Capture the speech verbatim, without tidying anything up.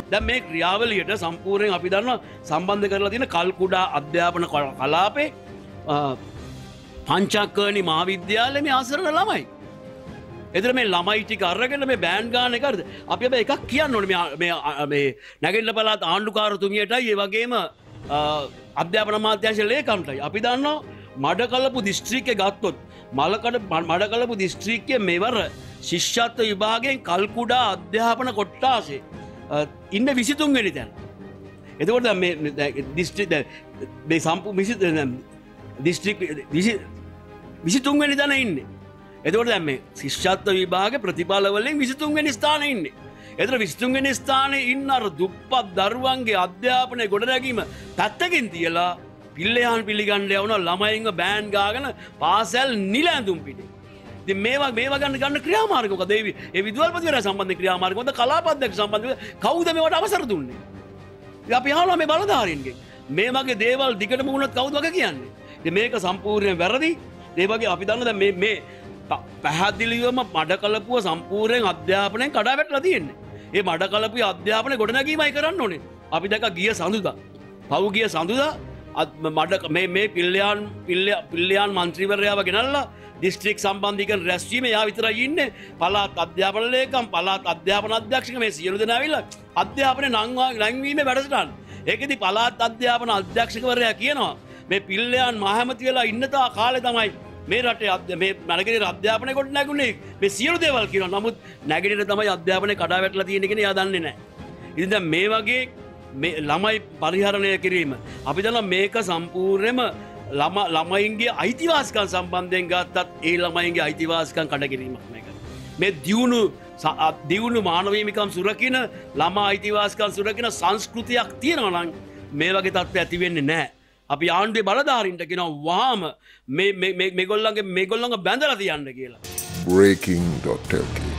දැන් මේ ක්‍රියාවලියට සම්පූර්ණයෙන් අපි දන්නවා සම්බන්ධ කරලා තියෙන කල්කුඩා අධ්‍යාපන කලාපේ පංචක්කර්ණි මහාවිද්‍යාලයේ මේ ආසරණ ළමයි. එතන මේ ළමයි ටික අරගෙන මේ බෑන්ඩ් ගාන එකද අපි හැබැයි එකක් කියන්න ඕනේ මේ මේ නැගෙනහිර පළාත් ආණ්ඩුකාරතුමියටයි ඒ වගේම අධ්‍යාපන අමාත්‍යාංශ ලේකම්ටයි අපි දන්නවා මඩකලපු දිස්ත්‍රික්කේ ගත්තොත් මලකඩ මඩකලපු දිස්ත්‍රික්කයේ මෙවර ශිෂ්‍යත්ව විභාගයෙන් කල්කුඩා අධ්‍යාපන කොට්ටාසේ ඉන්න විසිතුන් වෙනි තැන. එතකොට දැන් මේ දිස්ත්‍රික් මේ සම්පූර්ණ දිස්ත්‍රික් විසිතුන් වෙනි තැන ඉන්නේ. එතකොට දැන් මේ ශිෂ්‍යත්ව විභාගේ ප්‍රතිඵල වලින් විසිතුන් වෙනි ස්ථානයේ ඉන්නේ. එතන විසිතුන් වෙනි ස්ථානයේ ඉන්න අර දුප්පත් දරුවන්ගේ අධ්‍යාපනයේ ගොඩනැගීම පැත්තකින් තියලා පිල්ලයන් පිළිගන්න යවන ළමයින්ව බෑන් ගාගෙන පාසල් නිල ඇඳුම් පිටේ. ඉතින් මේවා මේවා ගන්න ගන්න ක්‍රියාමාර්ග මොකද? ඒ විදුහල්පතිවරයා සම්බන්ධ ක්‍රියාමාර්ග මොකද? කලාපාධ්‍යක්ෂ සම්බන්ධ කවුද මේවට අවසර දුන්නේ? ඉතින් අපි අහනවා මේ බලධාරීන්ගෙන්. මේ වගේ දේවල් දිගටම වුණොත් කවුද වගේ කියන්නේ? ඉතින් මේක සම්පූර්ණයෙන් වැරදි. ඒ වගේ අපි දන්න දැන් මේ මේ පැහැදිලිවම මඩකලපුව සම්පූර්ණයෙන් අධ්‍යාපනයෙන් කඩා වැටලා තියෙන්නේ. මේ මඩකලපුවේ අධ්‍යාපනය ගොඩනැගීමයි කරන්න ඕනේ. අපි දැක්ක ගිය සඳුදා. පව් ගිය සඳුදා මඩ මේ මේ පිල්ලයන් පිල්ලයන් මන්ත්‍රීවරයාව ගෙනල්ලා දිස්ත්‍රික් සම්බන්ධීකරණ රැස්වීමේ යා විතරයි ඉන්නේ. පළාත් අධ්‍යාපන ලේකම් පළාත් අධ්‍යාපන අධ්‍යක්ෂක මේ සියලු දෙනා ඇවිල්ලා අධ්‍යාපනයේ නංවීමේ වැඩසටහන. ඒකෙදි පළාත් අධ්‍යාපන අධ්‍යක්ෂකවරයා කියනවා මේ පිල්ලයන් මහමැති වෙලා ඉන්න තා කාලේ තමයි මේ රටේ මේ නැගෙනහිර අධ්‍යාපනය කොට නැගුණේ. මේ සියලු දේවල් කියනවා. නමුත් නැගෙනහිර තමයි අධ්‍යාපනය කඩා වැටලා තියෙන්නේ කියන එයා දන්නේ නැහැ. ඉතින් දැන් මේ වගේ මේ ළමයි පරිහරණය කිරීම අපි දන්නවා මේක සම්පූර්ණයෙන්ම ළමයින්ගේ අයිතිවාසිකම් සම්බන්ධයෙන් ගත්තත් ඒ ළමයින්ගේ අයිතිවාසිකම් කඩ කිරීමක් මේක. මේ දියුණු දියුණු මානව හිමිකම් සුරකින්න ළමා අයිතිවාසිකම් සුරකින්න සංස්කෘතියක් තියෙනවා නම් මේ වගේ තත්ත්ව ඇති වෙන්නේ නැහැ. අපි ආණ්ඩුවේ බලධාරීන්ට කියනවා වහාම මේ මේ මේගොල්ලන්ගේ මේගොල්ලන්ව බැඳලා තියන්න කියලා. breaking dot l k